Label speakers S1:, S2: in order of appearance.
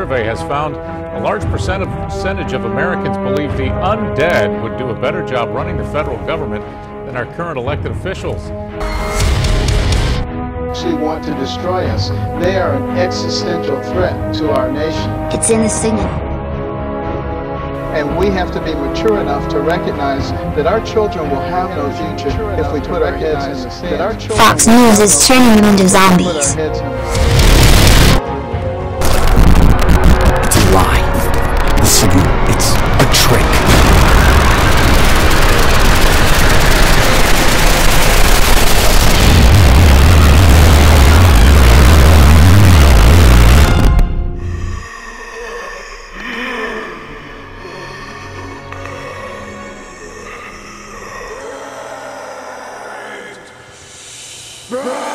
S1: survey has found a large percentage of Americans believe the undead would do a better job running the federal government than our current elected officials.
S2: Actually want to destroy us. They are an existential threat to our nation.
S3: It's in the signal.
S2: And we have to be mature enough to recognize that our children will have no future if we put our heads in the sand.
S3: Fox News is turning them into zombies.
S4: It's a lie. The signal, it's a trick.
S5: Right.